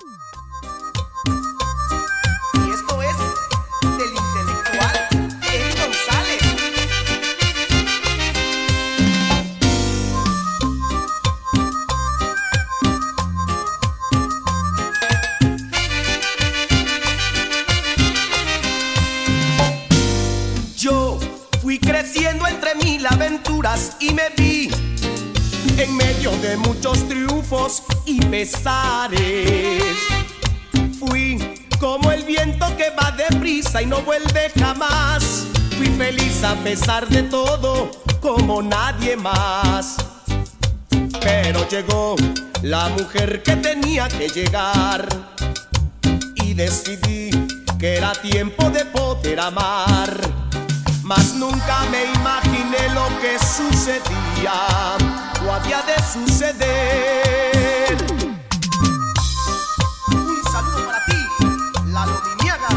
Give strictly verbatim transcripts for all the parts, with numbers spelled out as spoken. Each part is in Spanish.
Y esto es del intelectual Eric González. Yo fui creciendo entre mil aventuras y me vi en medio de muchos triunfos y pesares. Fui como el viento que va deprisa y no vuelve jamás. Fui feliz a pesar de todo, como nadie más. Pero llegó la mujer que tenía que llegar y decidí que era tiempo de poder amar. Mas nunca me imaginé lo que sucedía o había de suceder. Un saludo para ti, Lalo Mimiaga.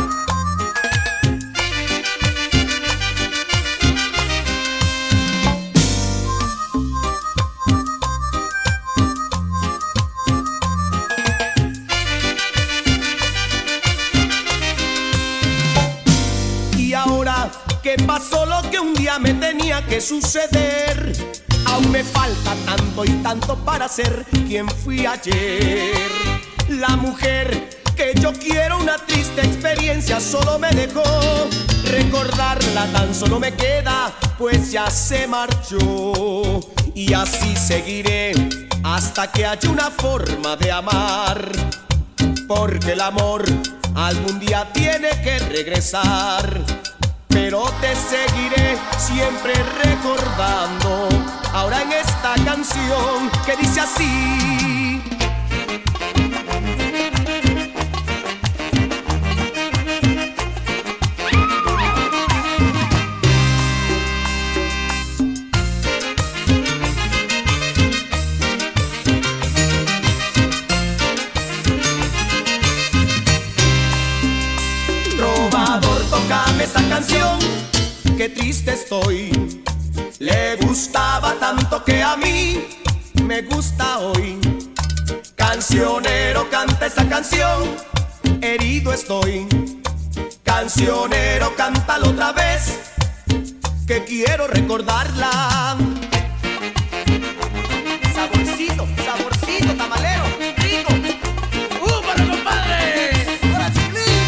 Y ahora que pasó lo que un día me tenía que suceder, aún me falta tanto y tanto para ser quien fui ayer. La mujer que yo quiero, una triste experiencia solo me dejó. Recordarla tan solo me queda, pues ya se marchó. Y así seguiré hasta que haya una forma de amar, porque el amor algún día tiene que regresar. Pero te seguiré siempre recordando, ahora en esta canción que dice así. Trovador, tócame esa canción, qué triste estoy. Le gustaba tanto que a mí me gusta hoy. Cancionero, canta esa canción, herido estoy. Cancionero, cántalo otra vez, que quiero recordarla. Saborcito, saborcito, tamalero, rico. ¡Uh, para compadre! ¡Hola, chiquilín!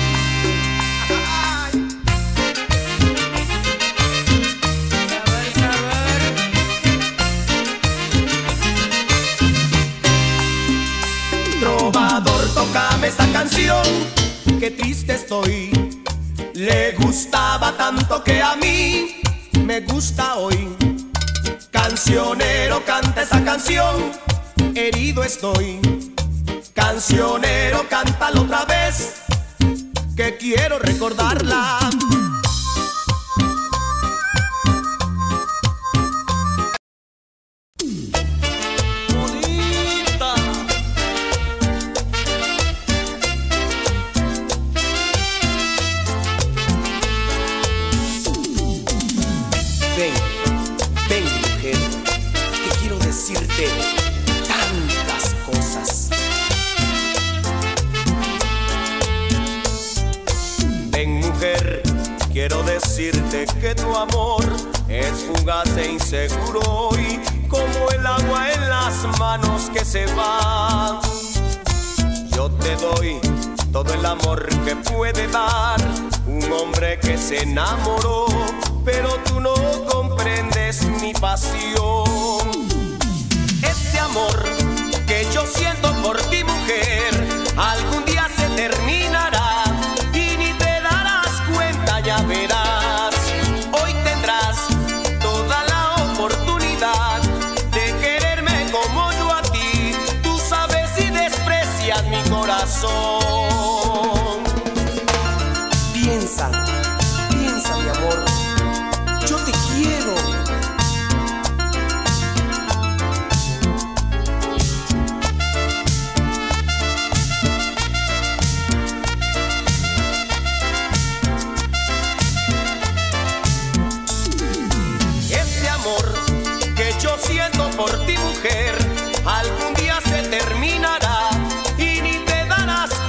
Trovador, tócame esta canción, qué triste estoy. Le gustaba tanto que a mí me gusta hoy. Cancionero, canta esa canción, herido estoy. Cancionero, cántalo otra vez, que quiero recordarla. Ven, ven mujer, que quiero decirte tantas cosas. Ven mujer, quiero decirte que tu amor es fugaz e inseguro y como el agua en las manos que se va. Yo te doy todo el amor que puede dar un hombre que se enamoró, pero tú no comprendes mi pasión. Este amor que yo siento por ti, mujer, algún día se terminará y ni te darás cuenta, ya verás. Hoy tendrás toda la oportunidad de quererme como yo a ti. Tú sabes si desprecias mi corazón. Piensa, piensa mi amor, yo te quiero. Este amor que yo siento por ti, mujer, algún día se terminará y ni te darás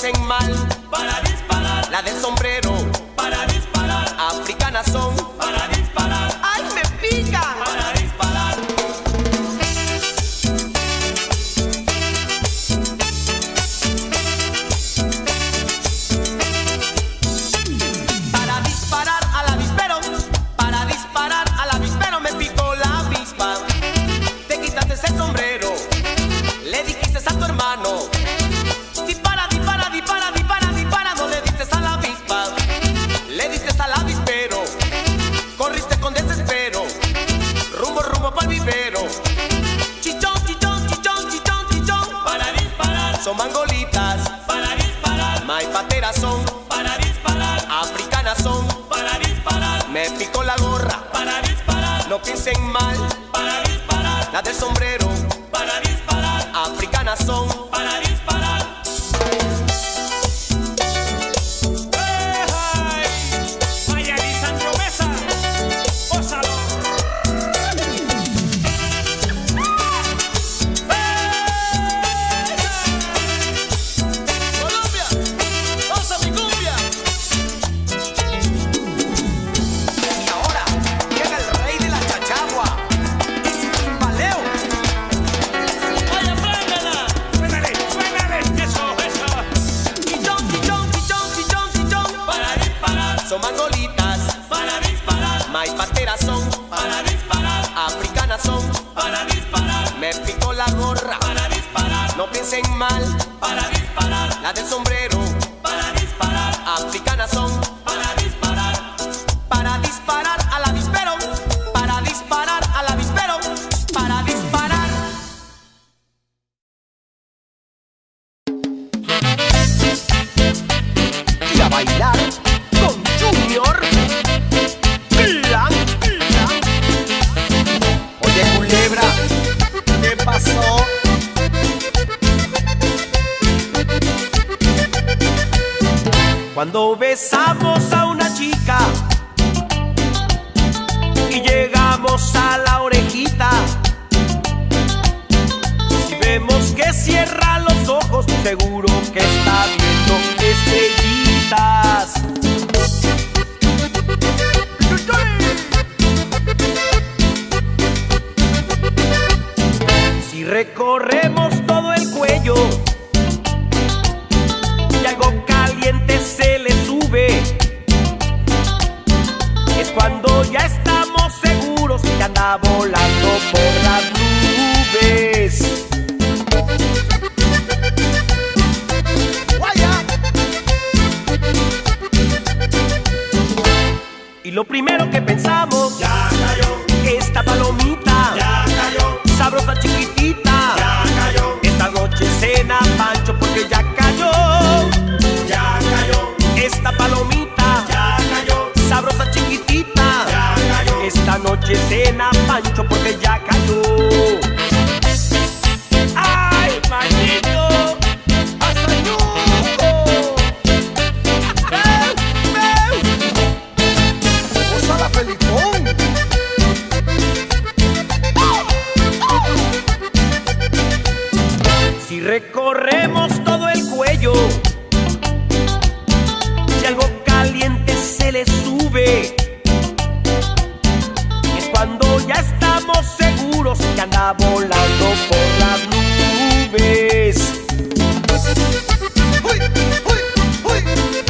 piensen mal. Para disparar. La del sombrero. Para disparar. Africanas son. Para disparar. ¡Ay, me pica! Para disparar. Para disparar al avispero. Para disparar al avispero me picó la avispa. Te quitaste ese sombrero. Le dijiste a tu hermano. Dispara, dispara, dispara, dispara, dispara. No le diste a la avispa. Le diste al avispero. Corriste con desespero. Rumbo, rumbo pa'l vivero. Chichón, chichón, chichón, chichón, chichón. Para disparar. Son mangolitas. Para disparar. Maipateras son. Para disparar. Africanas son. Para disparar. Me picó la gorra. Para disparar. No piensen mal. Para disparar. La del sombrero. Para disparar. Africanas son. Para disparar. Vaya Lisandro Mesa, gózalo. Colombia, goza mi cumbia. Y ahora llega el rey de la chachagua y su timbaleo. Vaya, préndela. Suénale, suénale. Eso, eso. Chichón, chichón, chichón, chichón, chichón. Para disparar. Son mangolitas. Para disparar. Maipateras son. Para disparar. Africanas son. Para disparar. Me picó la gorra. Para disparar. No piensen mal. Para disparar. La del sombrero. Para disparar. Africanas son. Para disparar. Para disparar al avispero. Para disparar al avispero. Para disparar. Y a bailar con Junior. Clan, clan. Oye, culebra, ¿qué pasó? Cuando besamos a una chica y llegamos a la orejita, si vemos que cierra los ojos, seguro que está viendo estrellitas. Si recorremos todo el cuello y algo caliente se le sube, es cuando ya estamos seguros que anda volando por las nubes. Y lo primero que pensamos, Ya cayó. esta palomita, Ya cayó. sabrosa chiquitita, Ya cayó. esta noche cena Pancho porque ya cayó. Ya cayó. Esta palomita, Ya cayó. sabrosa chiquitita, Ya cayó. esta noche cena Pancho porque ya cayó. ¡Ay, maldito! ¡Hasta Ñuco! ¡Meu, meu! ¡Goza la Felicón! Si recorremos todo el cuello, si algo caliente se le sube, es cuando ya estamos seguros que anda volando por las nubes. ¡Uy, uy, uy!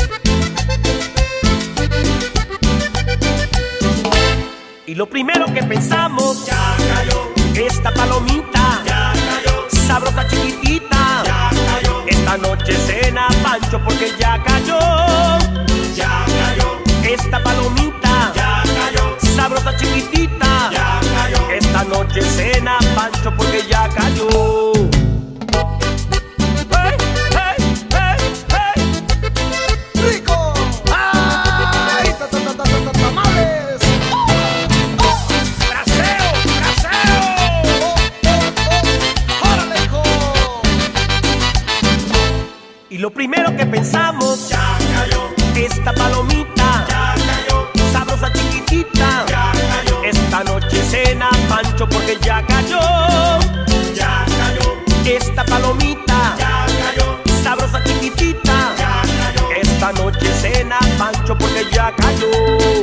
Y lo primero que pensamos, Ya cayó. esta palomita, Ya cayó. sabrosa chiquitita, Ya cayó. esta noche cena Pancho porque ya cayó. Ya cayó. Esta palomita, Ya cayó. sabrosa chiquitita, Ya cayó. esta noche cena Pancho porque ya cayó. ¡Hey, hey, hey, hey! ¡Rico! ¡Ay! ¡Ta, ta, ta, ta, ta, tamales! ¡Braseo! ¡Braseo! ¡Oh, oh, oh! ¡Órale, hijo! Y lo primero que pensamos, Ya cayó. esta palomita, Ya cayó. sabrosa chiquitita, Ya cayó. esta noche cena Pancho porque ya cayó. Ya cayó. Esta palomita, Ya cayó. sabrosa chiquitita, nena, Pancho, porque ya cayó.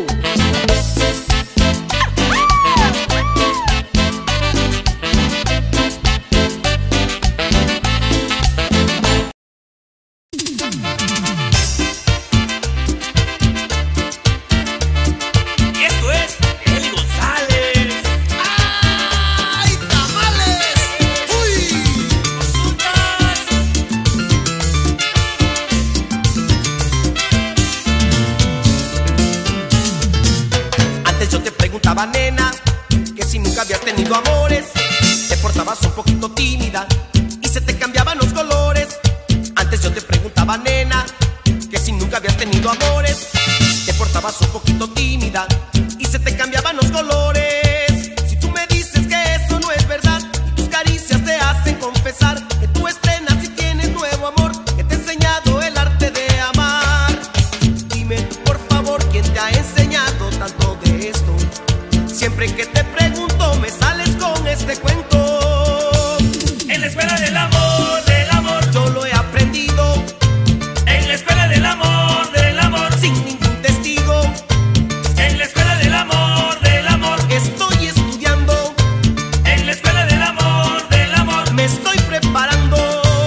Nena, que si nunca habías tenido amores, te portabas un poquito tímida y se te cambiaban los colores. Antes yo te preguntaba, nena, que si nunca habías tenido amores, te portabas un poquito tímida y se te cambiaban los colores. Si tú me dices que eso no es verdad y tus caricias te hacen confesar que tú estrenas y tienes nuevo amor, que te he enseñado el arte de amar, dime por favor quién te ha enseñado tanto de esto. Siempre que te pregunto me sales con este cuento. En la escuela del amor, del amor, yo lo he aprendido. En la escuela del amor, del amor, sin ningún testigo. En la escuela del amor, del amor, estoy estudiando. En la escuela del amor, del amor, me estoy preparando.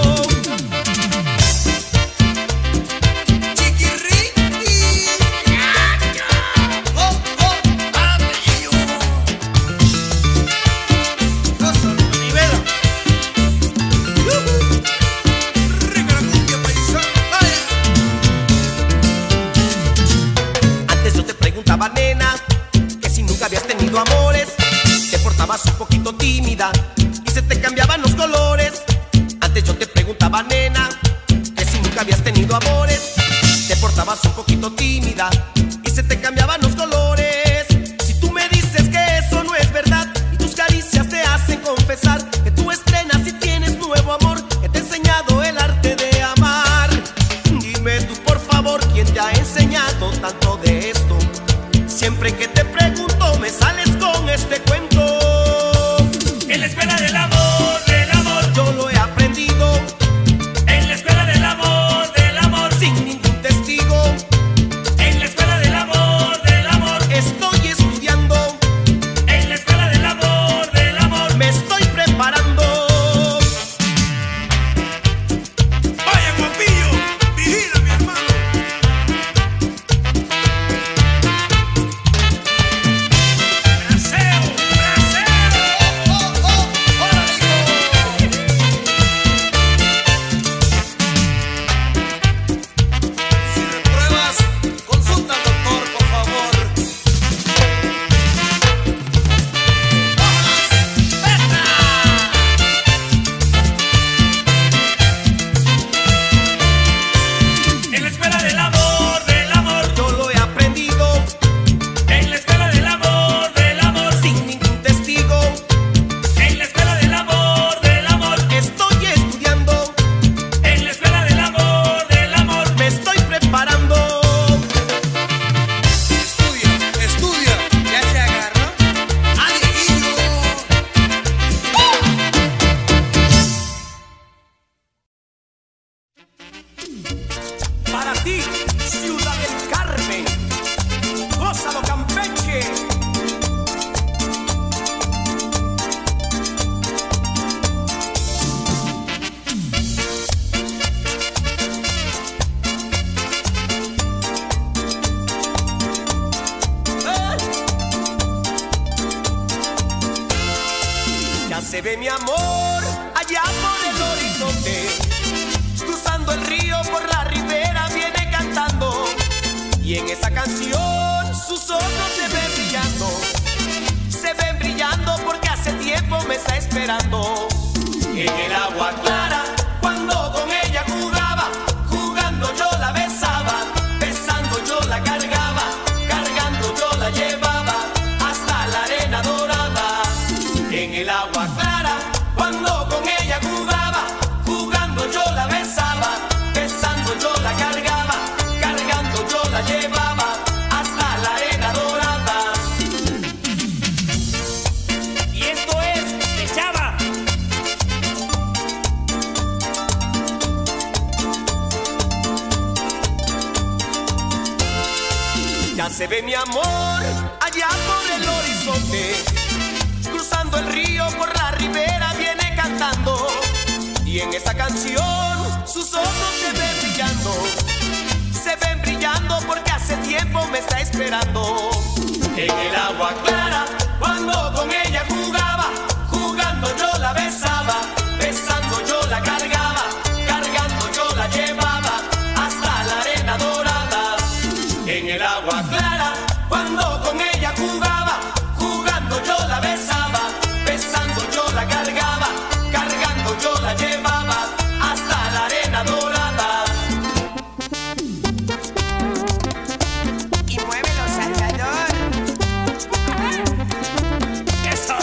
Nena, que si nunca habías tenido amores, te portabas un poquito tímida y se te cambiaban los colores. Antes yo te preguntaba, nena, que si nunca habías tenido amores, te portabas un poquito tímida y se te cambiaban los colores. Si tú me dices que eso no es verdad y tus caricias te hacen confesar que tú estrenas y tienes nuevo amor, que te he enseñado el arte de amar, dime tú por favor quién te ha enseñado tanto de esto. Siempre que te pregunto me sales con este cuento. En la escuela del amor, del amor, yo lo he aprendido. En la escuela del amor, del amor, sin ningún testigo. En la escuela del amor, del amor, estoy estudiando. En la escuela del amor, del amor, me estoy preparando. Vaya guapillo, vigila mi hermano. Para ti, Ciudad del Carmen, gózalo Campeche. ¡Ah! Ya se ve mi amor allá por el horizonte, cruzando el río por la ribera viene cantando, y en esa canción sus ojos se ven brillando, se ven brillando porque hace tiempo me está esperando. En el agua clara, cuando con ella jugaba, jugando yo la besaba, besando yo la cargaba, cargando yo la llevaba hasta la arena dorada. En el agua clara, cuando con ella jugaba, jugando yo la besaba, besando yo la cargaba, cargando yo la llevaba hasta la arena dorada. Y esto es de Chava. se ve mi amor allá por el horizonte, cruzando el río por la ribera viene cantando, y en esa canción sus ojos se ven brillando, se ven brillando porque hace tiempo me está esperando. En el agua clara, cuando con ella jugaba, jugando yo la besaba, besando yo la cargaba, cargando yo la llevaba hasta la arena dorada. En el agua clara, cuando con ella jugaba, jugando yo la besaba, besando yo la cargaba, cargando yo la llevaba hasta la arena dorada. Y muévelo, Salvador. Eso.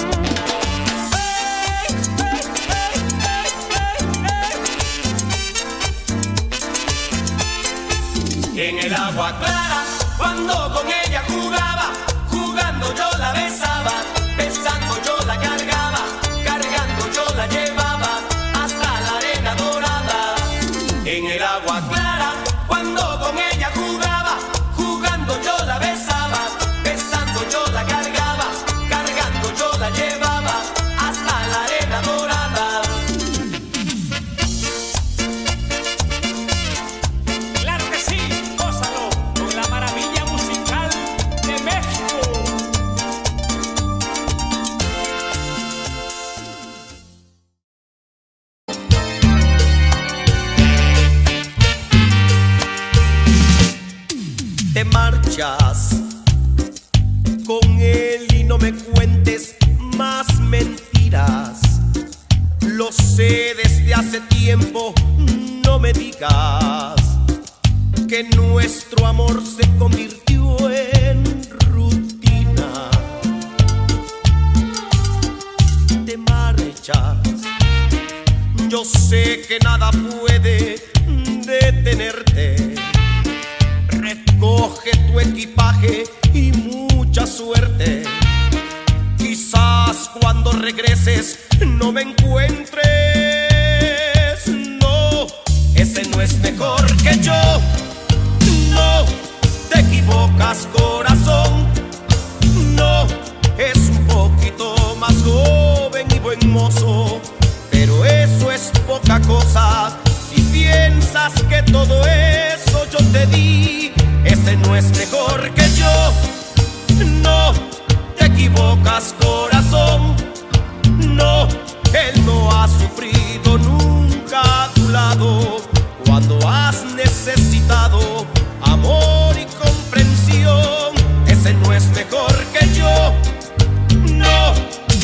En el agua clara, cuando con ella jugaba, jugando yo la besaba, besando yo la cargaba, cargando yo la llevaba hasta la arena dorada. En el agua clara, cuando con ella jugaba, jugando yo la besaba, besando yo la cargaba, cargando yo la llevaba hasta la arena dorada. Claro que sí, gózalo con la maravilla musical de México. Te marchas con él y no me cuentes más mentiras. Lo sé desde hace tiempo, no me digas que nuestro amor se convirtió en rutina. Te marchas, yo sé que nada puede detenerte. Recoge tu equipaje y mucha suerte. Quizás cuando regreses no me encuentres. No, ese no es mejor que yo. No, te equivocas, corazón. No, es un poquito más joven y buen mozo, pero eso es poca cosa. Si piensas que todo eso yo te di, ese no es mejor que yo. No, te equivocas, corazón. No, él no ha sufrido nunca a tu lado cuando has necesitado amor y comprensión. Ese no es mejor que yo. No.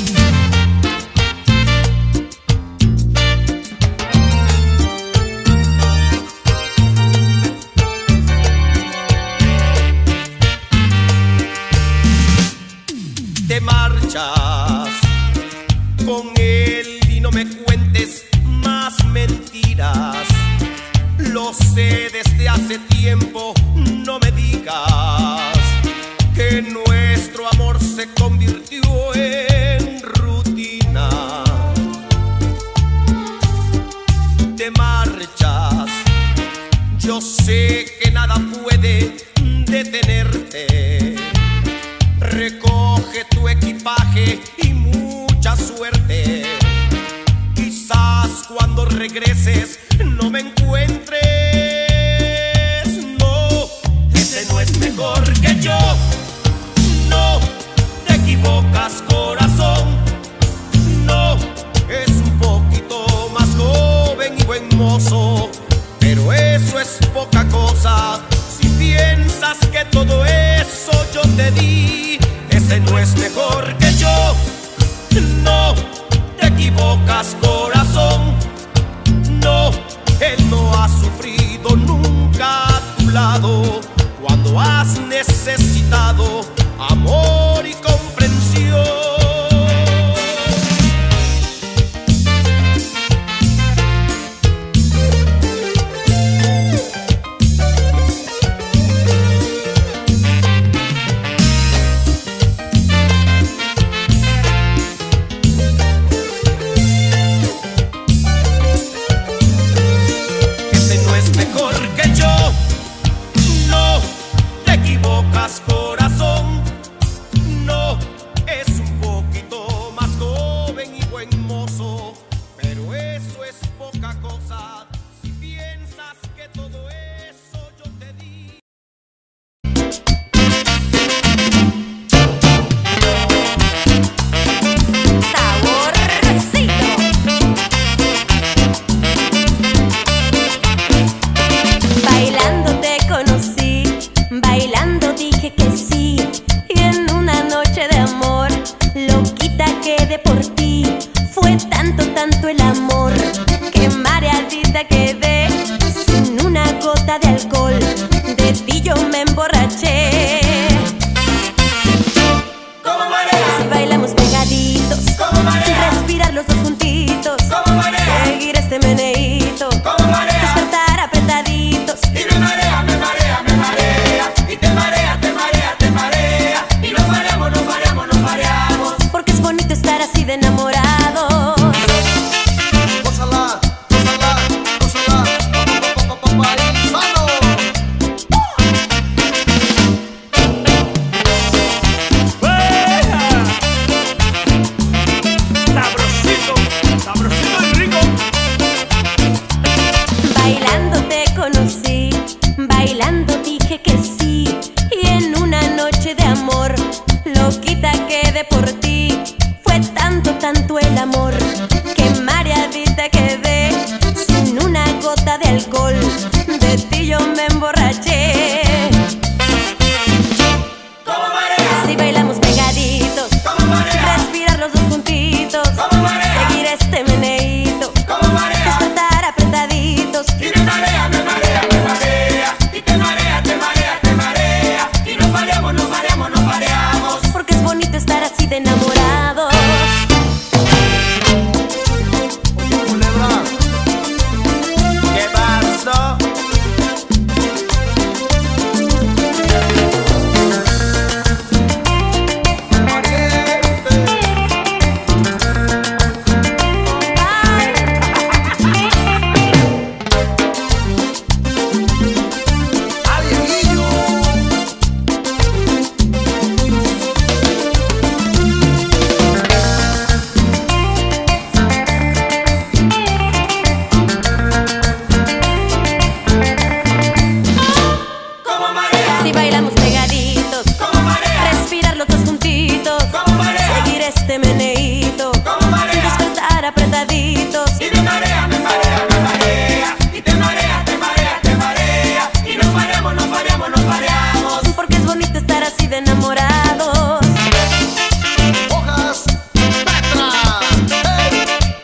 Te marchas con él y no me cuentes más mentiras. Lo sé desde hace tiempo, no me digas que nuestro amor se convirtió en rutina. Te marchas, yo sé que nada puede detenerte. Recoge tu equipaje y mucha suerte. Quizás cuando regreses no me encuentres. No, ese no es mejor que yo. No, te equivocas, corazón. No, es un poquito más joven y buen mozo, pero eso es poca cosa. Si piensas que todo eso yo te di, ese no es mejor que yo. No, te equivocas, corazón. No, él no ha sufrido nunca a tu lado cuando has necesitado amor y comprensión. Ese no es mejor que yo. No, te equivocas, buen mozo, pero eso es poca cosa. Si piensas que todo eso yo te di. Saborcito. Bailando te conocí, bailando dije que sí, y en una noche de amor loquita quedé por ti. Fue tanto, tanto el amor que mareadita quedé, sin una gota de alcohol, de ti yo me emborraché. Como marea, Si bailamos pegaditos, como marea, respirar los dos juntitos, como marea, seguir este meneíto, como marea, despertar apretaditos. y me marea, me marea, me marea, y te marea, te marea, te marea, y nos mareamos, nos mareamos, nos mareamos. Porque es bonito estar así de enamorados. Gózala, gózala, gózala, pa, pa, pa, pa, paisano. Sabrosito, sabrosito y rico. Bailando te conocí, bailando dije que sí, y en una noche de amor loquita quedé por ti. Fue tanto, tanto el amor que mareadita quedé, sin una gota de alcohol, de ti yo me emborraché. Como marea, Si bailamos pegaditos, como marea, respirar los dos juntitos, como marea, seguir este meneíto, como marea, despertar apretaditos. y me marea, me marea, me marea, y te marea, te marea, te marea, y nos mareamos, nos mareamos, nos mareamos. Porque es bonito estar así de enamorados. Culebra. ¿Qué pasó? Como marea, Si bailamos pegaditos, como marea, respirar los dos juntitos, como marea, seguir este meneíto, como marea, despertar apretaditos. y me marea, me marea, me marea, y te marea, te marea, te marea, y nos mareamos, nos mareamos, nos mareamos. Porque es bonito estar así de enamorados. Hojas Petra. Hey.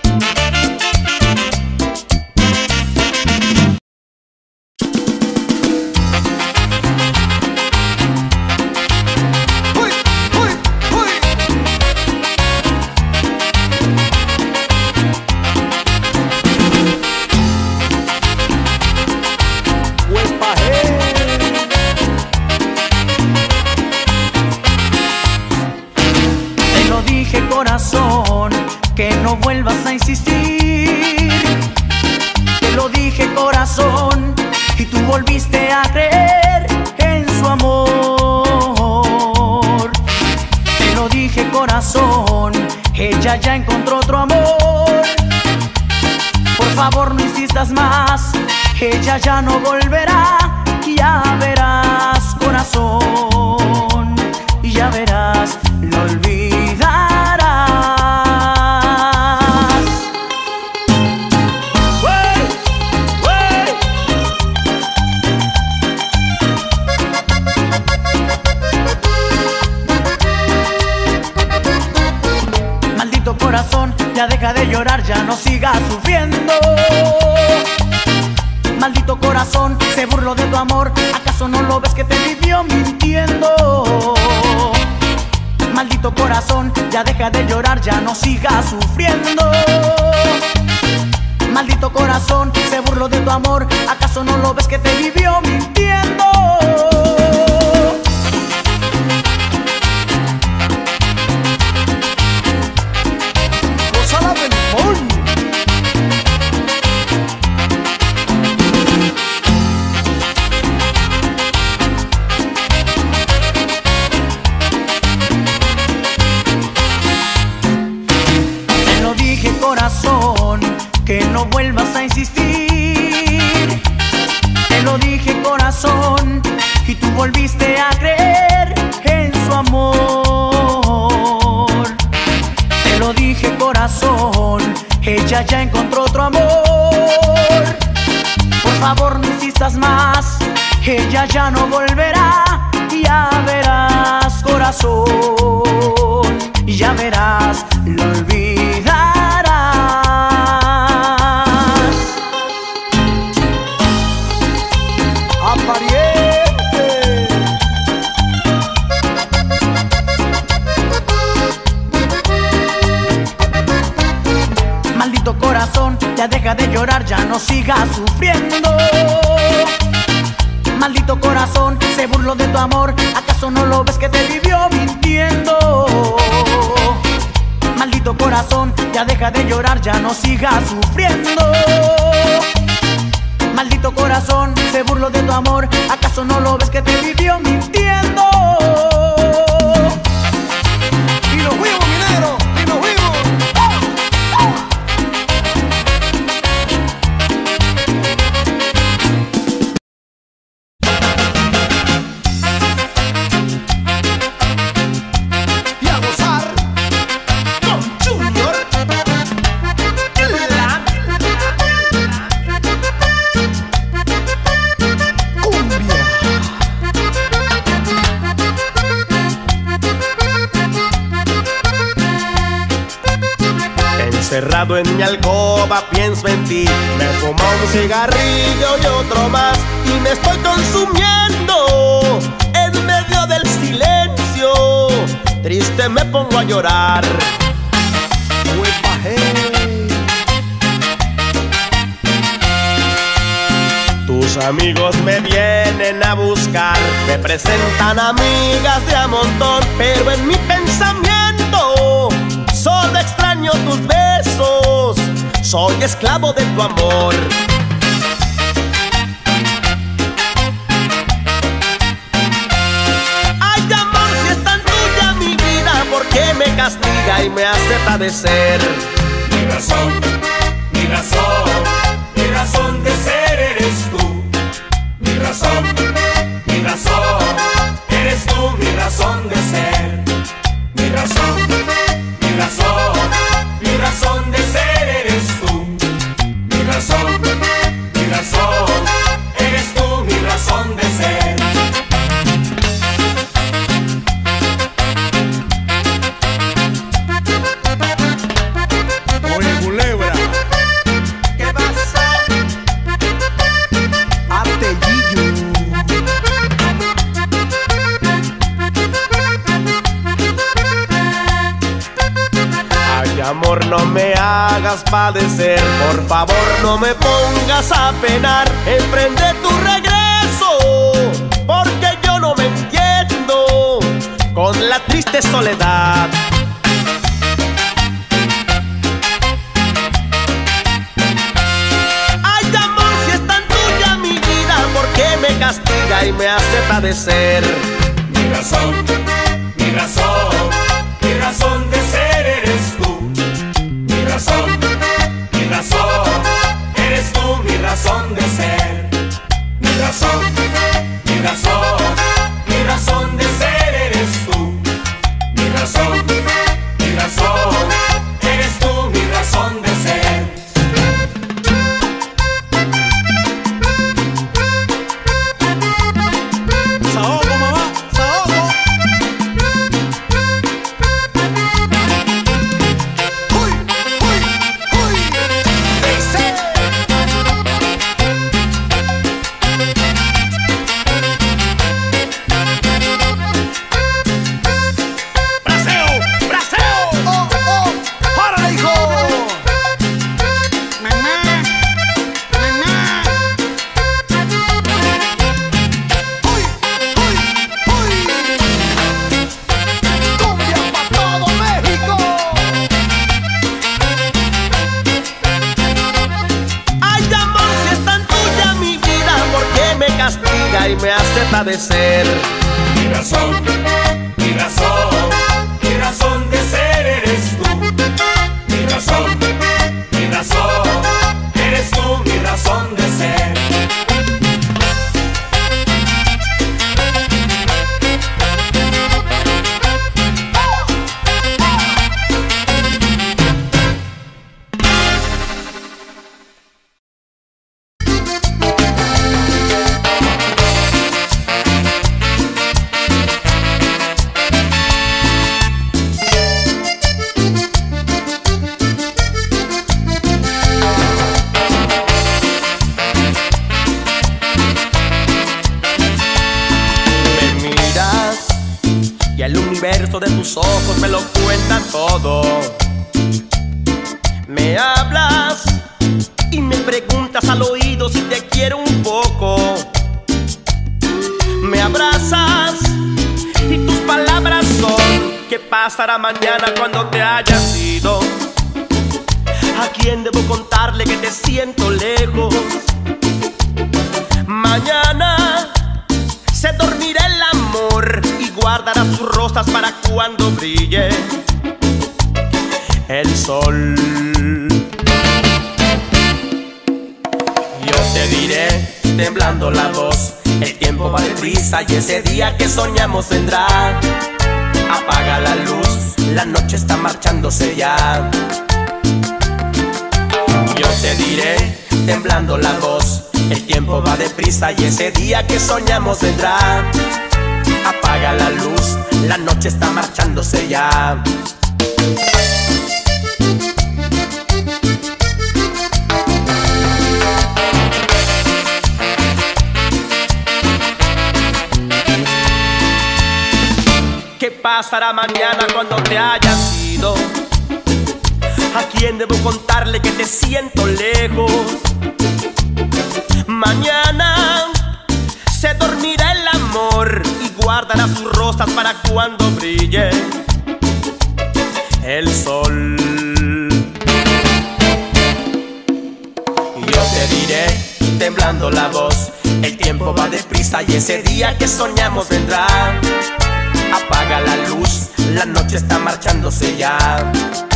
Uy, uy, uy. Huepa, hey. Te lo dije, corazón, que no vuelvas a insistir. Te lo dije, corazón, y tú volviste a creer en su amor. Te lo dije, corazón, ella ya encontró otro amor. Por favor, no insistas más, ella ya no volverá. Ya verás, corazón, ya verás, lo olvidarás. ¡Wey! ¡Wey! Maldito corazón, ya deja de llorar, ya no sigas sufriendo. Maldito corazón, se burló de tu amor, ¿acaso no lo ves que te vivió mintiendo? Maldito corazón, ya deja de llorar, ya no sigas sufriendo. Maldito corazón, se burló de tu amor, ¿acaso no lo ves que te vivió mintiendo? Gózala del pon. lo dije, corazón, que no vuelvas a insistir. Te lo dije, corazón, y tú volviste a creer en su amor. Te lo dije, corazón, ella ya encontró otro amor. Por favor, no insistas más, ella ya no volverá. Ya verás, corazón, ya verás, lo olvidarás. Apariente. Maldito corazón, ya deja de llorar, ya no sigas sufriendo. Maldito corazón, se burló de tu amor, ¿acaso no lo ves que te vivió mintiendo? Maldito corazón, ya deja de llorar, ya no sigas sufriendo. Maldito corazón, se burló de tu amor, ¿acaso no lo ves que te vivió mintiendo? Y los huevos, minero, y los huevos. Encerrado en mi alcoba pienso en ti. Me fumo un cigarrillo y otro más y me estoy consumiendo en medio del silencio. Triste me pongo a llorar. Tus amigos me vienen a buscar, me presentan amigas de a montón, pero en mi pensamiento solo extraño tus besos, soy esclavo de tu amor. Ay, amor, si es tan tuya mi vida, ¿por qué me castiga y me hace padecer? Mi razón, mi razón, mi razón de ser eres tú. Mi razón, mi razón, eres tú mi razón de ser. Mi razón, mi razón, mi razón de ser eres tú. Mi razón, mi razón, eres tú mi razón de ser. Oye, culebra, ¿qué pasa? Artellillo. Ay, amor, no me hagas padecer, por favor no me pongas a penar. Emprende tu regreso, porque yo no me entiendo con la triste soledad. Ay, amor, si es tan tuya mi vida, ¿por qué me castiga y me hace padecer? Mi razón, mi razón, mi razón de ser eres tú. Mi razón, mi razón, eres tú mi razón de ser. Mi razón, mi razón, mi razón de ser eres tú. Mi razón, mi razón, eres tú mi razón de ser. Saoco, mamá, saoco. Uy, uy, uy. Dice. Braseo, braseo. Oh, oh, ¡párale, hijo! Mamá, mamá. ¡Uy, uy, uy! ¡Cumbia pa' todo México! Ay, amor, si es tan tuya mi vida, ¿por qué me castiga y me hace padecer? Mi razón, mi razón, mi razón de ser eres tú. Mi razón, tus ojos me lo cuentan todo. Me hablas y me preguntas al oído si te quiero un poco. Me abrazas y tus palabras son: ¿qué pasará mañana cuando te hayas ido? ¿A quién debo contarle que te siento lejos? Mañana se dormirá el amor y guardará sus rosas para cuando brille el sol. Yo te diré, temblando la voz, el tiempo va deprisa y ese día que soñamos vendrá. Apaga la luz, la noche está marchándose ya. Yo te diré, temblando la voz, el tiempo va deprisa y ese día que soñamos vendrá. Apaga la luz, la noche está marchándose ya. ¿Qué pasará mañana cuando te hayas ido? ¿A quién debo contarle que te siento lejos? Mañana se dormirá el amor y guardará sus rosas para cuando brille el sol. Yo te diré, temblando la voz, el tiempo va deprisa y ese día que soñamos vendrá. Apaga la luz, la noche está marchándose ya.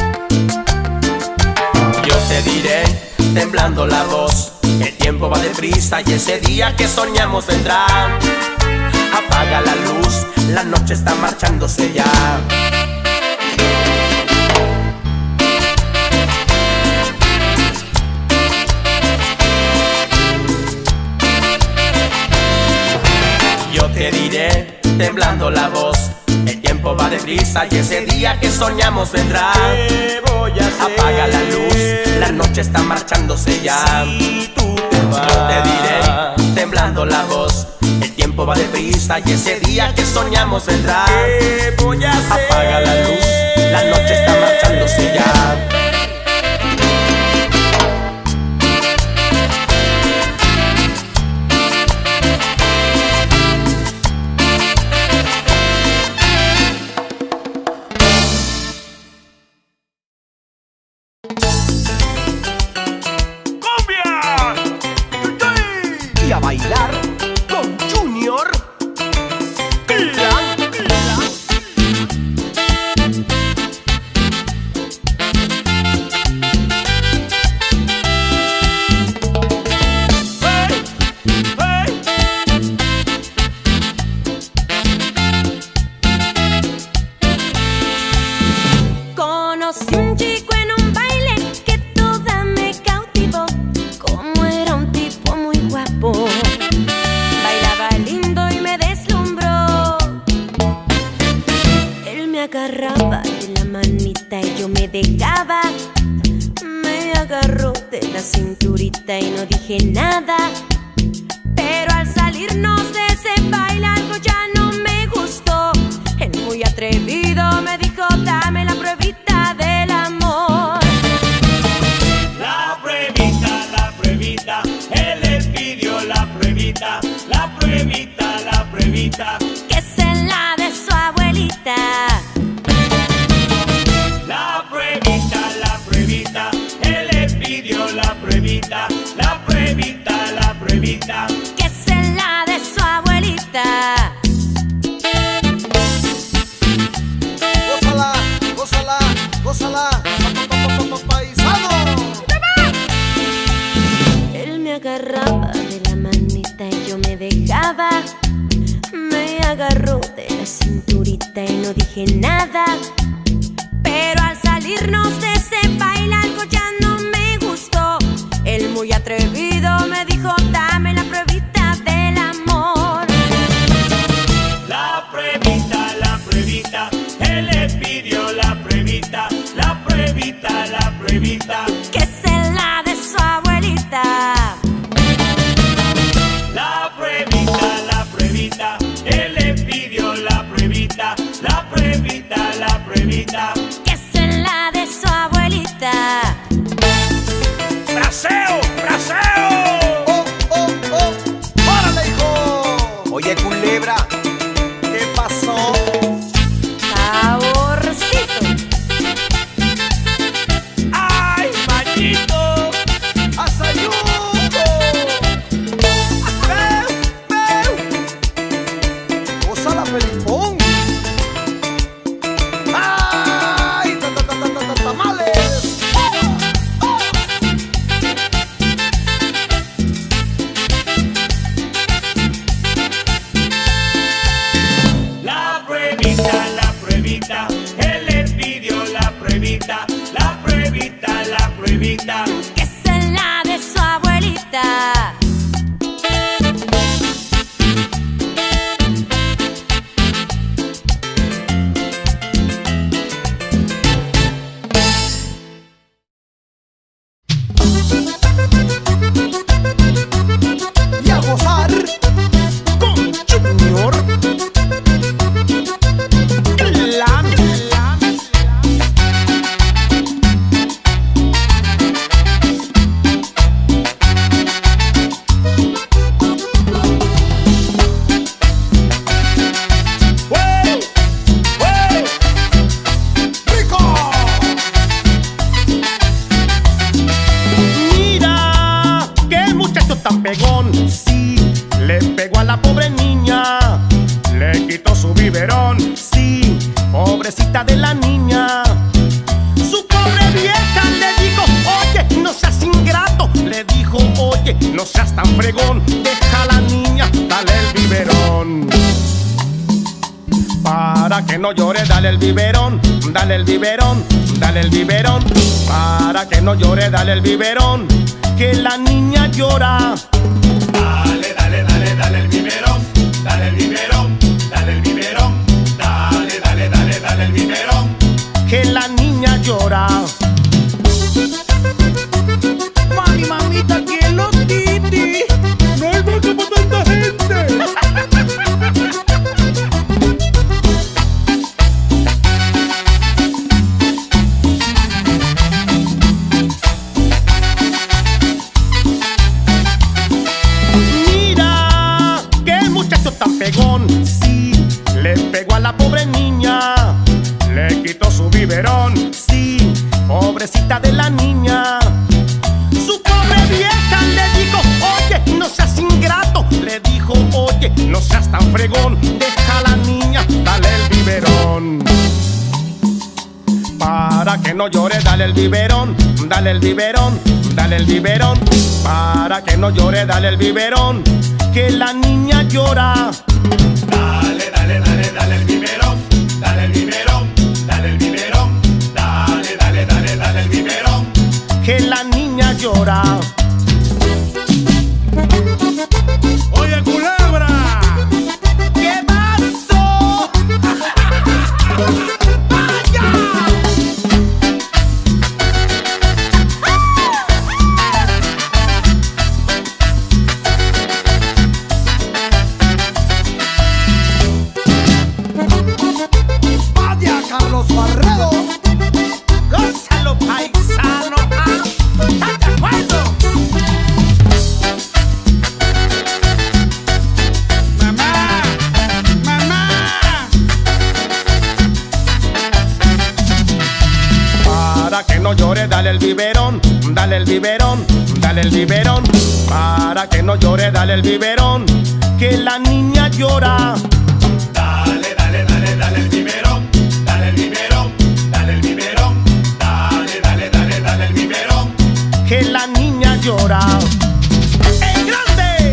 Yo te diré, temblando la voz, el tiempo va deprisa y ese día que soñamos vendrá. Apaga la luz, la noche está marchándose ya. Yo te diré, temblando la voz, el tiempo va deprisa y ese día que soñamos vendrá. ¿Qué voy a hacer? Apaga la luz, la noche está marchándose ya. Si tú te vas. Yo te diré, temblando la voz, el tiempo va deprisa y ese día que soñamos vendrá. ¿Qué voy a hacer? Apaga la luz, la noche está marchándose ya. Y a bailar con Junior. Clan, clan. Hey, hey. Conocí un chico en un baile que toda me cautivó. Como era un tipo muy guapo, bailaba lindo y me deslumbró. Él me agarraba de la manita y yo me dejaba. Me agarró de la cinturita y no dije nada. Pero al salirnos de ese baile algo ya no me gustó. Él muy atrevido me dijo: dame la pruebita del amor. La pruebita, la pruebita, él le pidió la pruebita, la pruebita, la pruebita, Que es en la de su abuelita. la pruebita, la pruebita, él le pidió la pruebita, la pruebita, la pruebita. Que es en la de su abuelita. Gózala, gózala, gózala, pa, pa, pa, pa, pa, paisano. Él me agarraba de la manita y yo me dejaba. Me agarró de la cinturita y no dije nada. Pero al salirnos de ese baile algo ya no me gustó. Él muy atrevido me dijo: dame la pruebita del amor. La pruebita, la pruebita, él le pidió la pruebita, la pruebita, la pruebita, Que es en la de su abuelita. la pruebita, la pruebita, él le pidió la pruebita, la pruebita, la abuelita, que se la de su abuelita. Y a gozar con Junior. La, la. ¡Wey! ¡Wey! ¡Rico! Mira, qué muchacho tan pegón. Sí, le pegó a la pobre niña, le quitó su biberón. Sí, pobrecita de la niña. Su pobre vieja le dijo, oye, no seas ingrato. Le dijo, oye, no seas tan fregón. Deja a la niña, dale el biberón. Para que no llore, dale el biberón, dale el biberón, dale el biberón. Para que no llore, dale el biberón, que la niña llora. dale, dale, dale, dale el biberón, dale el biberón, dale el biberón, dale, dale, dale, dale el biberón. Que la niña llora. Mami, mamita, ¿quién los titi? No hay boca para tanta gente. Mira, qué muchacho tan pegón. Sí, le pegó a la pobre niña, le quitó su biberón. Sí, pobrecita de la niña. Su pobre vieja le dijo, oye, no seas ingrato. Le dijo, oye, no seas tan fregón. Deja a la niña, dale el biberón. Para que no llore, dale el biberón, dale el biberón, dale el biberón. Para que no llore, dale el biberón, que la niña llora. Dale, dale, dale, dale el biberón, dale el biberón, dale el biberón, dale, dale, dale, dale el biberón. Que la niña llora. Oye, culebra. ¿Qué pasó? Vaya, Carlos Barredo. Gózalo, paisano. ¿Estás de acuerdo? Mamá, mamá. Para que no llore, dale el biberón, dale el biberón, dale el biberón. Para que no llore, dale el biberón, que la niña llora. Dale, dale, dale, dale el biberón, dale el biberón, dale el biberón, dale, dale, dale, dale el biberón. Que la niña llora. ¡En grande!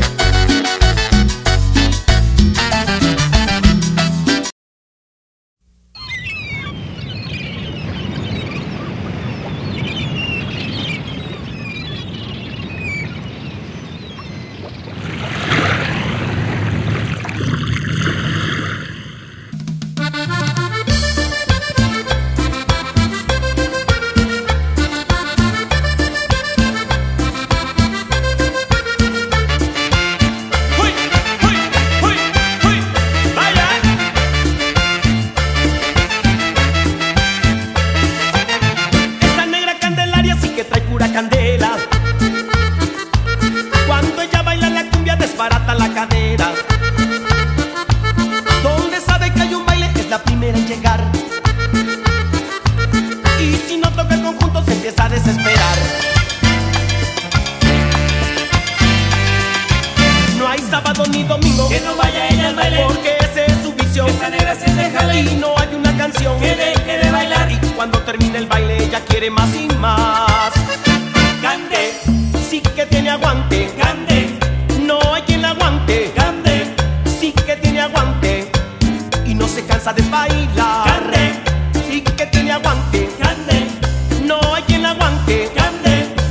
¡Uy, uy, uy, uy! ¡Vaya! Esa negra Candelaria sí que trae pura candela. Cuando ella baila la cumbia desbarata la cadera. Donde sabe que hay un baile es la primera en llegar. Y si no toca el conjunto se empieza a desesperar. No hay sábado ni domingo Que no vaya ella al baile, porque ese es su vicio. esa negra se deja Y ir, no hay una canción que deje de bailar. Y cuando termina el baile ella quiere más y más. Cande, Sí que tiene aguante, cande, no hay quien la aguante. cande, Sí que tiene aguante y no se cansa de bailar. cande, Sí que tiene aguante, cande, no hay quien la aguante. cande,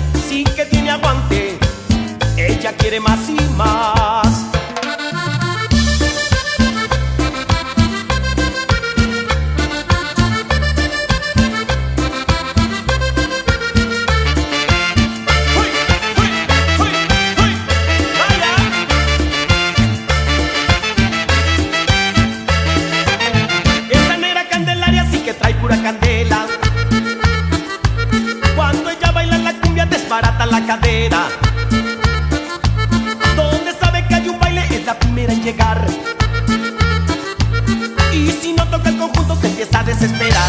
aguante, ella quiere más y más. Esa negra Candelaria sí que trae pura candela. Cuando ella baila la cumbia desbarata la cadera. Donde sabe que hay un baile es la primera en llegar. Y si no toca el conjunto se empieza a desesperar.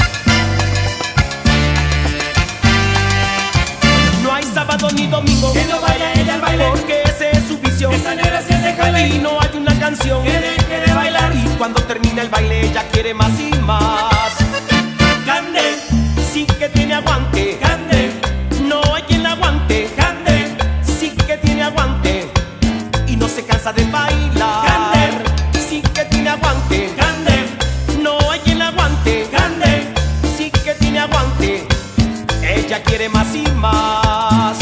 No hay sábado ni domingo que no vaya ella al baile, porque ese es su vicio. Esa negra sí hace jale Y no hay una canción que deje de bailar. Y cuando termina el baile ella quiere más y más. Cande, Sí que tiene aguante, cande, no hay quien la aguante. cande, Sí que tiene aguante y no se cansa de bailar. Cande. Sí que tiene aguante, cande, no hay quien la aguante. cande. Sí que tiene aguante, ella quiere más y más.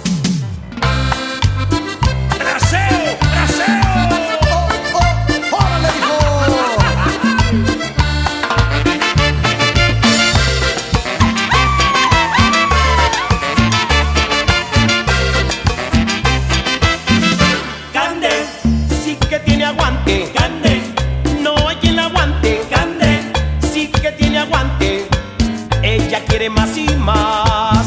¡Braseo! ¡Braseo! ¡Oh, oh! ¡Órale, hijo! Cande, Sí que tiene aguante, cande, no hay quien la aguante. cande. Sí que tiene aguante, ella quiere más y más.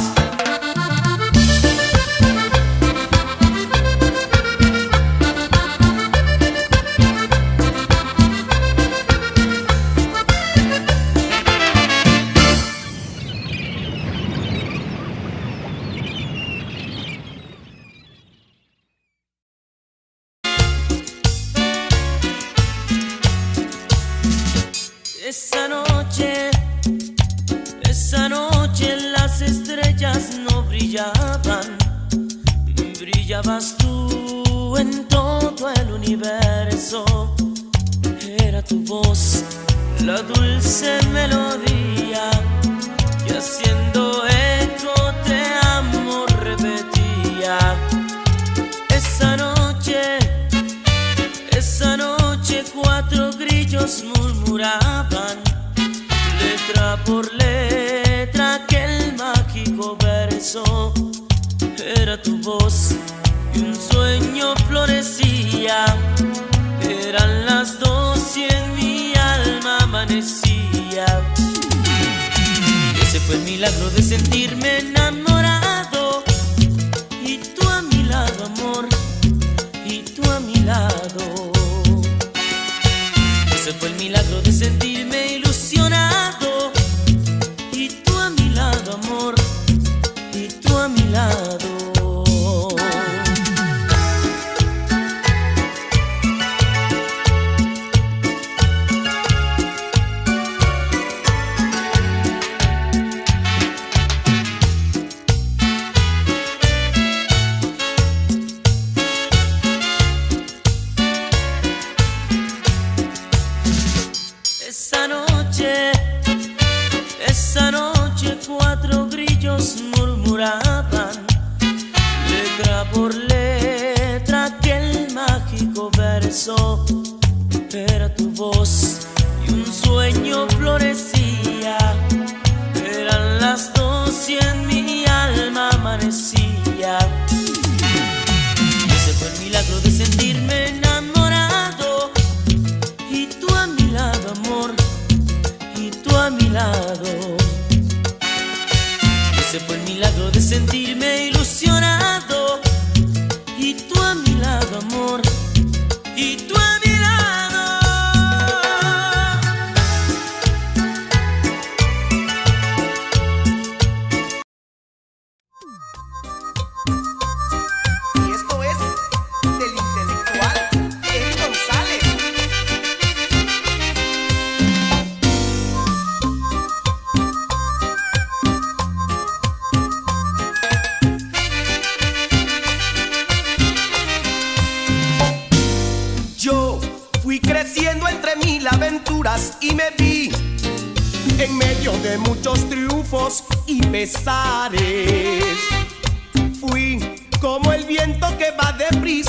Esa noche, esa noche las estrellas no brillaban, brillabas tú en todo el universo. Era tu voz, la dulce melodía, y haciendo eco te amo repetía. Esa noche, esa noche cuatro grillos murmuraban, letra por letra aquel mágico verso. Era tu voz y un sueño florecía. Eran las dos y en mi alma amanecía. Ese fue el milagro de sentirme enamorado, y tú a mi lado, amor, y tú a mi lado. Ese fue el milagro de sentirme ilusionado, y tú a mi lado, amor, y tú a mi lado. Esa noche, esa noche cuatro grillos murmuraban, letra por letra aquel mágico verso. Era tu voz y un sueño florecía. Eran las dos y en mi alma amanecía. Ese fue el milagro de sentirme enamorado, y tú a mi lado, amor, y tú a mi lado. Ese fue el milagro de sentirme ilusionado, y tú a mi lado, amor, y tú a mi lado. Y esto es del intelectual Eric González. Yo fui creciendo entre mil aventuras y me vi en medio de muchos triunfos y pesares. Fui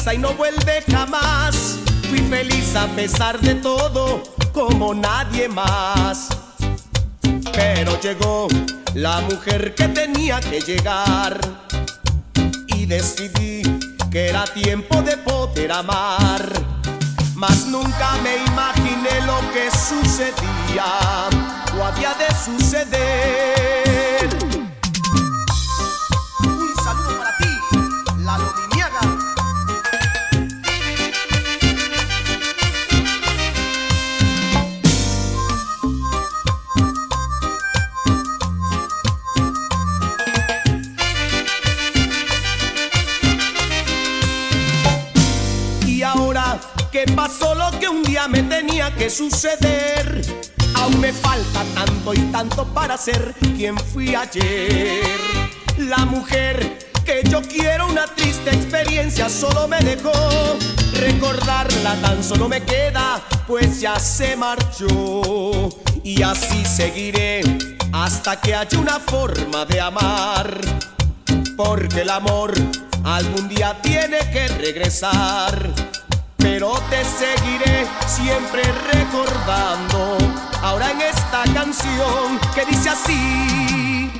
regresa y no vuelve jamás. Fui feliz a pesar de todo, como nadie más. Pero llegó la mujer que tenía que llegar y decidí que era tiempo de poder amar. Mas nunca me imaginé lo que sucedía o había de suceder. Un saludo para ti, Lalo Liniaga. Y ahora que pasó lo que un día me tenía que suceder, aún me falta tanto y tanto para ser quien fui ayer. La mujer que yo quiero, una triste experiencia solo me dejó. Recordarla tan solo me queda, pues ya se marchó. Y así seguiré hasta que haya una forma de amar, porque el amor algún día tiene que regresar. Pero te seguiré siempre recordando, ahora en esta canción que dice así.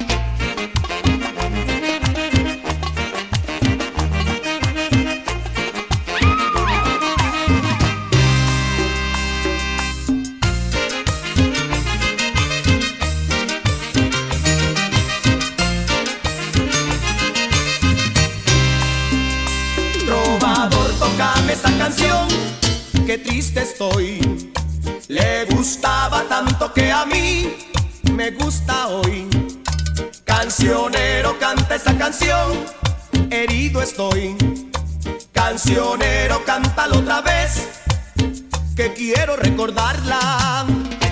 Trovador, tócame esa canción, qué triste estoy. Le gustaba tanto que a mí me gusta hoy. Cancionero, canta esa canción, herido estoy. Cancionero, cántalo otra vez, que quiero recordarla.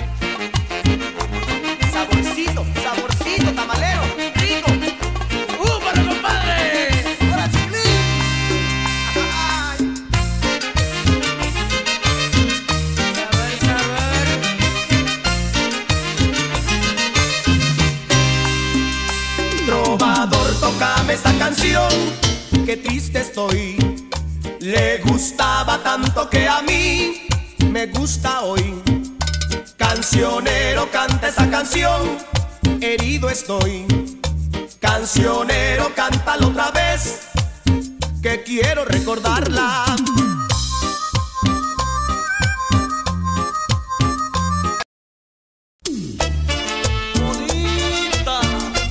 Saborcito, saborcito, tamalero, rico. ¡Uh, para compadre! ¡Hola, Chiclín! ¡Ay! Trovador, tócame esa canción, qué triste estoy. Le gustaba tanto que a mí me gusta hoy. Cancionero, canta esa canción, herido estoy. Cancionero, cántalo otra vez, que quiero recordarla. Bonita.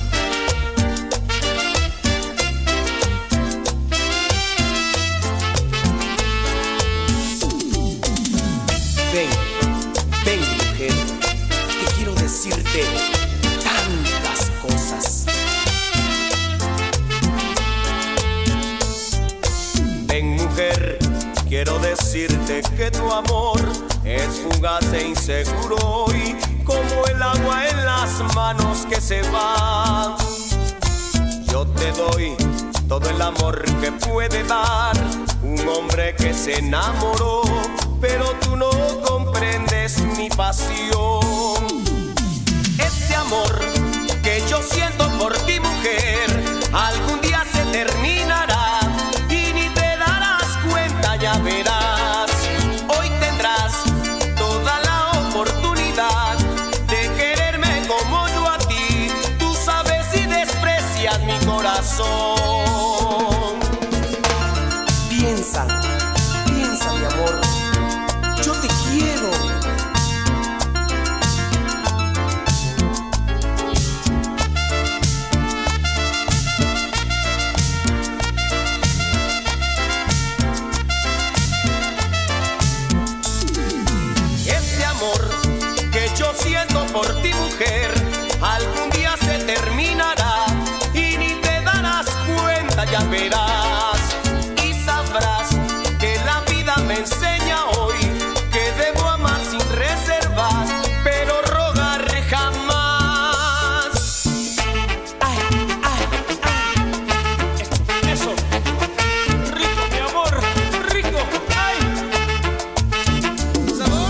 Ven, ven mujer, que quiero decirte tantas cosas. Ven mujer, quiero decirte que tu amor es fugaz e inseguro y como el agua en las manos que se va. Yo te doy todo el amor que puede dar un hombre que se enamoró, pero tú no comprendes mi pasión. Este amor que yo siento por ti, mujer, algún día se terminará y ni te darás cuenta, ya verás. Hoy tendrás toda la oportunidad de quererme como yo a ti. Tú sabes si desprecias mi corazón. Piensa, piensa mi amor, yo te quiero. Este amor que yo siento por ti, mujer, algún día se terminará y ni te darás cuenta, ya verás. Y sabrás que la vida me enseña hoy que debo amar sin reservas, pero rogar jamás. Ay, ay, ay. Eso. Rico, mi amor. Rico. Ay. ¿Sabor?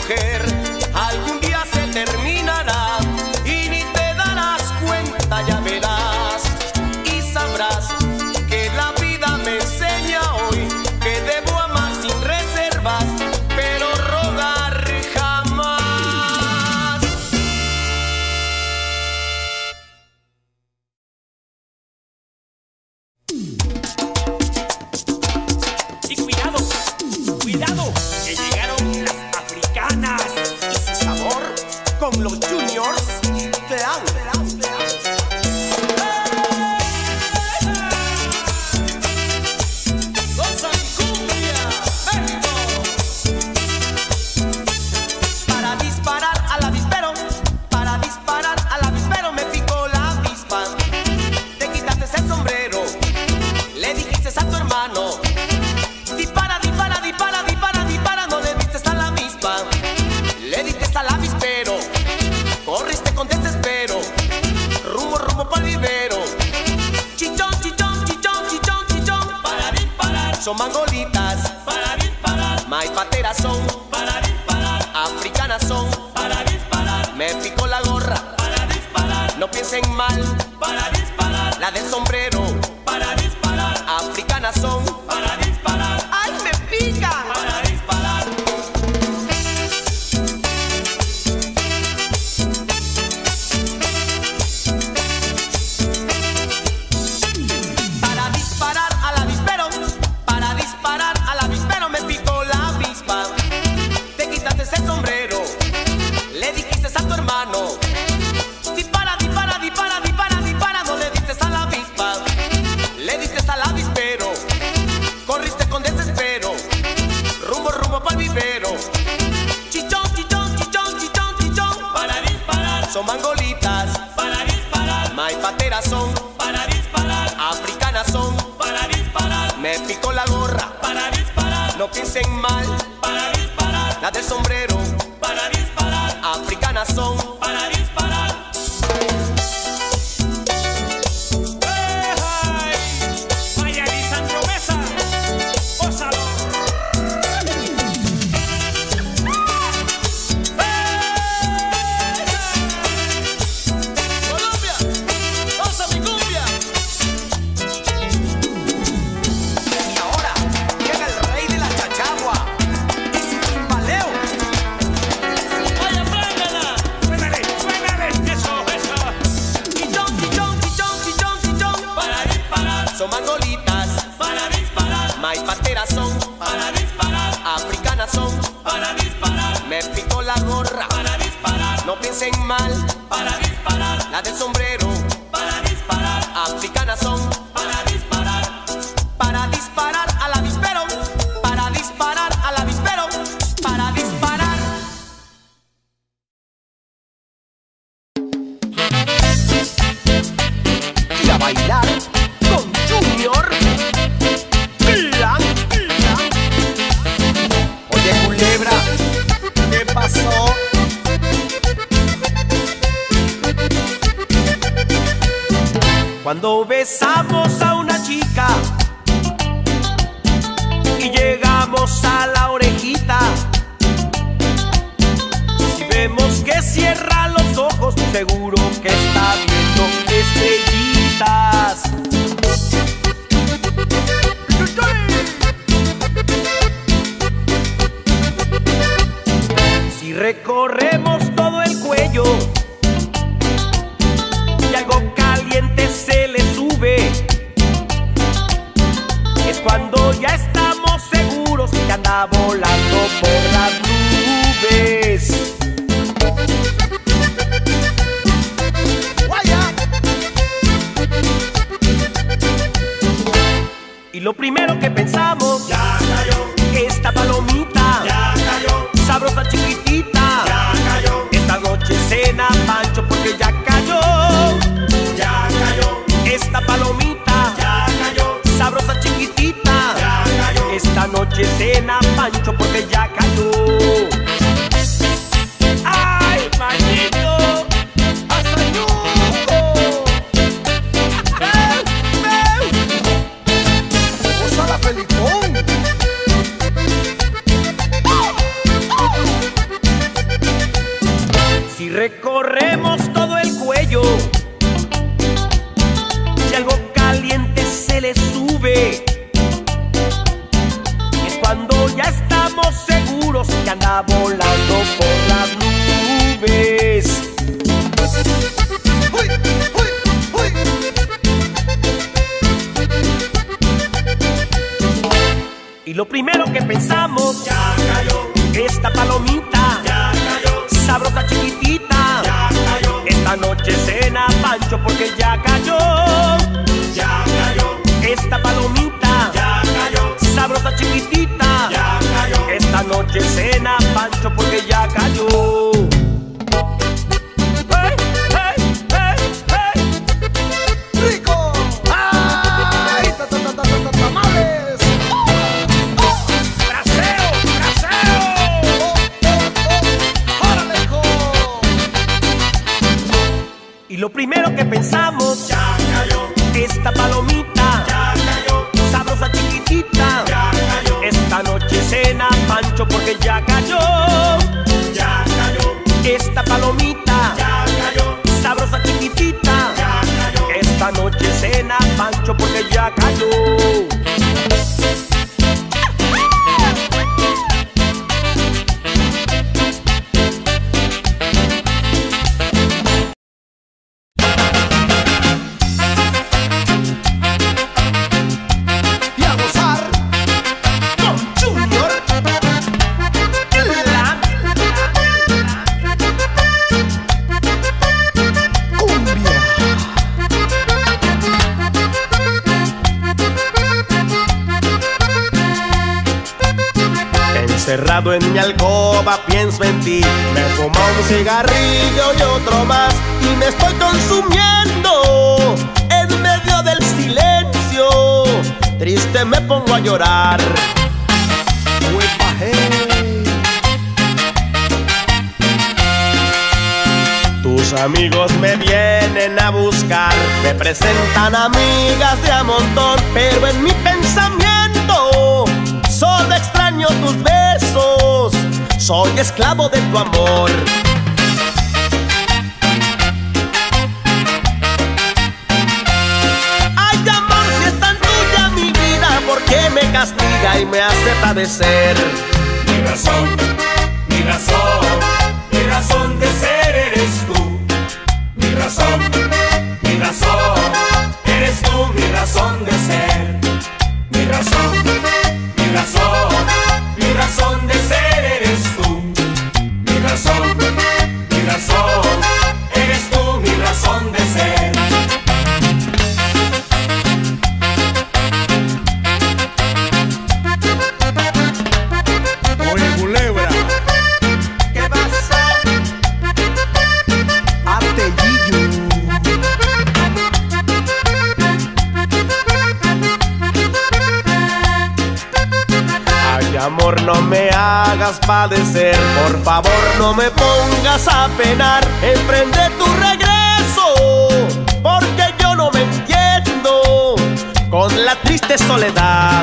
mujer, algún día se terminará y ni te darás cuenta, ya verás y sabrás que la vida me enseña hoy que debo amar sin reservas, pero rogar jamás. Y cuidado, cuidado, que llegaron las africanas y su sabor con los juniors te dan, te dan, te dan. Goza mi cumbia, México. Para disparar al avispero, para disparar al avispero me picó la avispa. Te quitaste el sombrero, le dijiste a tu hermano. Dispara, dispara, dispara, dispara, dispara, no le diste a la avispa. Le diste al avispero, corriste con desespero, rumbo, rumbo pa'l vivero. Chichón, chichón, chichón, chichón, chichón. Para disparar son mangolitas, para disparar maipateras son, para disparar africanas son, para disparar me picó la gorra, para disparar no piensen mal, para disparar la del sombrero, para disparar africanas son, para disparar ay me pica, para disparar. Para disparar al avispero, para disparar al avispero me picó la avispa. Te quitaste ese sombrero, le dijiste a tu hermano. Dispara, dispara, dispara, dispara, dispara, no le diste a la avispa. Le diste al avispero, corriste con desespero, rumbo, rumbo pa'l vivero. Chichón, chichón, chichón, chichón, chichón. Para disparar son mangolitas, para disparar maipateras son, para disparar africanas son, para disparar me picó la gorra, para disparar no piensen mal, para disparar la del sombrero, para disparar africanas son, para disparar. Vaya Lisandro Mesa, gózalo. Colombia, goza mi cumbia. Y ahora llega el rey de la chachagua y su timbaleo. Vaya, préndela. Suénale, suénale, eso, eso. Chichón, chichón, chichón, chichón, chichón. Para disparar son mangolitas, para disparar maipateras son, para disparar africanas son, para disparar me picó la gorra, para disparar no piensen mal, para disparar la del sombrero, para disparar africanas son, para disparar, para disparar al avispero, para disparar al avispero, para disparar. Y a bailar con Junior. Plan, plan. Oye, culebra, ¿qué pasó? Cuando besamos a una chica y llegamos a la orejita, si vemos que cierra los ojos, seguro que está viendo estrellitas. Si recorremos todo el cuello y algo caliente se le sube, es cuando ya estamos seguros que anda volando por las nubes. Y lo primero que pensamos, Ya cayó, esta palomita, ya cayó, sabrosa chiquitita, ya cayó, esta noche cena Pancho porque ya cayó. ya cayó, Esta palomita, ya cayó, sabrosa chiquitita, ya cayó, esta noche cena Pancho porque ya cayó. Si recorremos todo el cuello, si algo caliente se le sube, es cuando ya estamos seguros que anda volando por las nubes. Uy, uy, uy. Y lo primero que pensamos, Ya cayó, esta palomita, ya cayó, sabrosa chiquitita, ya cayó, esta noche cena Pancho porque ya cayó. ya cayó, Esta palomita, ya cayó, sabrosa chiquitita, ya cayó. esta noche cena Pancho porque ya cayó. ¡Hey, hey, hey, hey! ¡Rico! ¡Ay! ¡Ta, ta, ta, ta, ta, tamales! ¡Oh! ¡Oh! ¡Braseo, braseo! ¡Oh, oh, oh! ¡Órale, hijo! Y lo primero que pensamos, Ya cayó, esta palomita, ya cayó, sabrosa chiquitita, ya cayó, esta noche cena Pancho porque ya cayó. ya cayó, Esta palomita, ya cayó, sabrosa chiquitita, ya cayó. esta noche cena Pancho porque ya cayó. Y a gozar con Junior. Cumbia. Encerrado en mi alcoba pienso en ti. Me fumo un cigarrillo y otro más y me estoy consumiendo en medio del silencio. Triste me pongo a llorar. Huepa, hey. Tus amigos me vienen a buscar, me presentan amigas de a montón, pero en mi pensamiento solo extraño tus besos. Soy esclavo de tu amor. Ay, amor, si es tan tuya mi vida, ¿por qué me castiga y me hace padecer? Mi razón, mi razón, mi razón de ser eres tú. Mi razón, mi razón, eres tú mi razón de ser. Mi razón, mi razón, mi razón de ser eres tú. Mi razón, mi razón, eres tú mi razón de ser. Oye, culebra. ¿Qué pasa? Artellillo. Ay, amor, no me hagas padecer, por favor no me pongas a penar. Emprende tu regreso, porque yo no me entiendo con la triste soledad.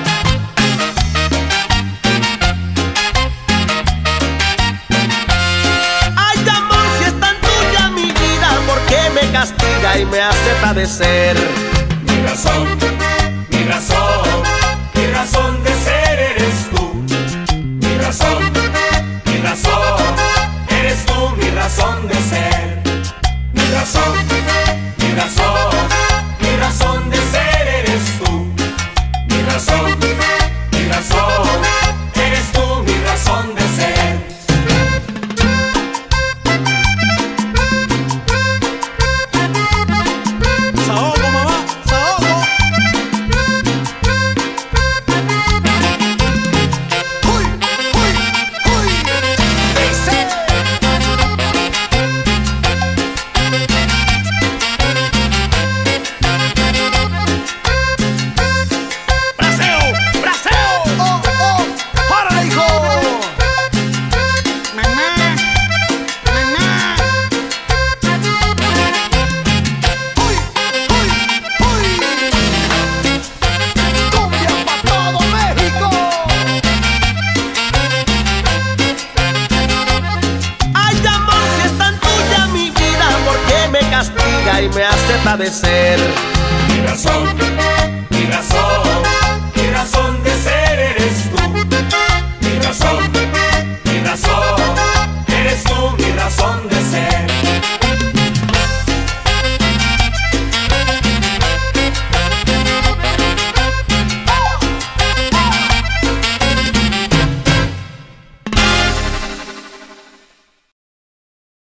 Ay, amor, si es tan tuya mi vida, ¿por qué me castiga y me hace padecer? Mi razón, mi razón, mi razón de ser eres tú. Mi razón, mi razón, eres tú mi razón de ser. Mi razón, mi razón, mi razón de ser eres tú. Mi razón, mi razón, eres tú mi razón de ser. Saoco, mamá, saoco. y me hace padecer. Mi razón